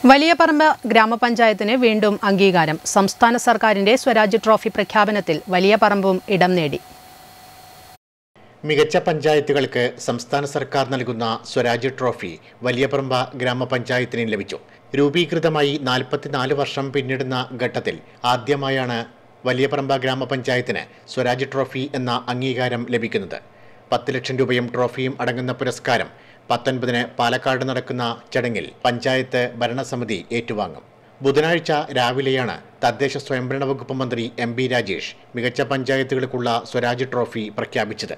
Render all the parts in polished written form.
വലിയപറമ്പ് ഗ്രാമപഞ്ചായത്തിന് വീണ്ടും അംഗീകാരം. സംസ്ഥാന സർക്കാരിന്റെ സ്വരാജ് ട്രോഫി പ്രഖ്യാപനത്തിൽ വലിയപറമ്പും ഇടം നേടി. മികച്ച പഞ്ചായത്തുകൾക്ക് സംസ്ഥാന സർക്കാർ നൽകുന്ന സ്വരാജ് ട്രോഫി വലിയപറമ്പ് ഗ്രാമപഞ്ചായത്തിന് ലഭിച്ചു. രൂപീകൃതമായി 44 വർഷം പിന്നിടുന്ന ഘട്ടത്തിൽ ആദ്യമായാണ് വലിയപറമ്പ് ഗ്രാമപഞ്ചായത്തിന് സ്വരാജ് ട്രോഫി എന്ന അംഗീകാരം ലഭിക്കുന്നത്. 10 ലക്ഷം രൂപയും ട്രോഫിയും അടങ്ങുന്ന പുരസ്കാരം 19-ന് പാലക്കാട് നടക്കുന്ന ചടങ്ങിൽ പഞ്ചായത്ത് ഭരണസമിതി ഏറ്റുവാങ്ങും. ബുധനാഴ്ച രാവിലെയാണ് തദ്ദേശ സ്വയംഭരണ വകുപ്പ് മന്ത്രി MP രാജേഷ് മികച്ച പഞ്ചായത്തുകൾക്കുള്ള സ്വരാജ് ട്രോഫി പ്രഖ്യാപിച്ചത്.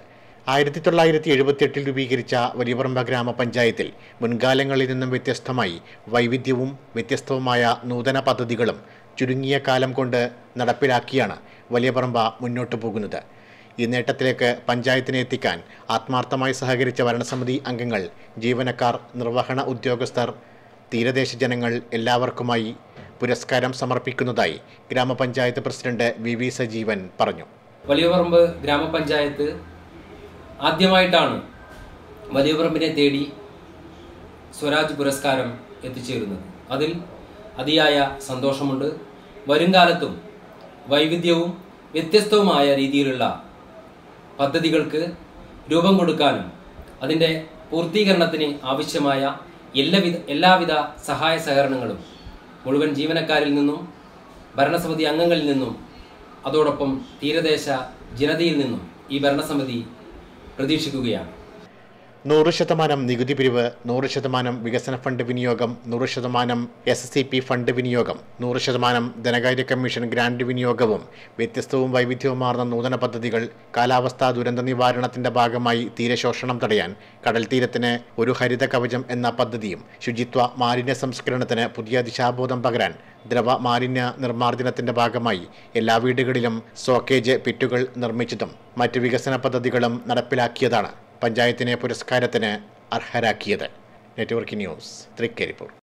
1978 രൂപീകരിച്ച വലിയപറമ്പ് ഗ്രാമപഞ്ചായത്തിൽ മുൻകാലങ്ങളിൽ നിന്നും വ്യത്യസ്തമായി വൈവിധ്യവും വ്യത്യസ്തവുമായ നൂതന പദ്ധതികളും ചുരുങ്ങിയ കാലം കൊണ്ട് നടപ്പിലാക്കിയാണ് വലിയപറമ്പ് മുന്നോട്ടു പോകുന്നത്. ഈ നേട്ടത്തിലേക്ക് പഞ്ചായത്തിനെ എത്തിക്കാൻ ആത്മാർത്ഥമായി സഹകരിച്ച ഭരണസമിതി അംഗങ്ങൾ, ജീവനക്കാർ, നിർവഹണ ഉദ്യോഗസ്ഥർ, തീരദേശ ജനങ്ങൾ എല്ലാവർക്കുമായി പുരസ്കാരം സമർപ്പിക്കുന്നതായി ഗ്രാമപഞ്ചായത്ത് പ്രസിഡന്റ് VV സജീവൻ പറഞ്ഞു. വലിയപറമ്പ് ഗ്രാമപഞ്ചായത്ത് ആദ്യമായിട്ടാണ് വലിയപറമ്പിനെ തേടി സ്വരാജ് പുരസ്കാരം എത്തിച്ചേരുന്നത്. അതിൽ അതിയായ സന്തോഷമുണ്ട്. വരുംകാലത്തും വൈവിധ്യവും വ്യത്യസ്തവുമായ രീതിയിലുള്ള പദ്ധതികൾക്ക് രൂപം കൊടുക്കാനും അതിൻ്റെ പൂർത്തീകരണത്തിന് ആവശ്യമായ എല്ലാവിധ സഹായ സഹകരണങ്ങളും മുഴുവൻ ജീവനക്കാരിൽ നിന്നും ഭരണസമിതി അംഗങ്ങളിൽ നിന്നും അതോടൊപ്പം തീരദേശ ജനതയിൽ നിന്നും ഈ ഭരണസമിതി പ്രതീക്ഷിക്കുകയാണ്. 100% നികുതി പിരിവ്, 100% വികസന ഫണ്ട് വിനിയോഗം, 100% SCP ഫണ്ട് വിനിയോഗം, 100% ധനകാര്യ കമ്മീഷൻ ഗ്രാന്റ് വിനിയോഗവും വ്യത്യസ്തവും വൈവിധ്യവുമാർന്ന നൂതന പദ്ധതികൾ, കാലാവസ്ഥാ ദുരന്ത നിവാരണത്തിന്റെ ഭാഗമായി തീരശോഷണം തടയാൻ കടൽ തീരത്തിന് ഒരു ഹരിത കവചം എന്ന പദ്ധതിയും, ശുചിത്വ മാലിന്യ സംസ്കരണത്തിന് പുതിയ ദിശാബോധം പകരാൻ ദ്രവ മാലിന്യ നിർമ്മാർജ്ജനത്തിന്റെ ഭാഗമായി എല്ലാ വീടുകളിലും സോക്കേജ് പിറ്റുകൾ നിർമ്മിച്ചതും മറ്റ് വികസന പദ്ധതികളും നടപ്പിലാക്കിയതാണ് പഞ്ചായത്തിനെ പുരസ്കാരത്തിന് അർഹരാക്കിയത്. Network news, Trikaripur.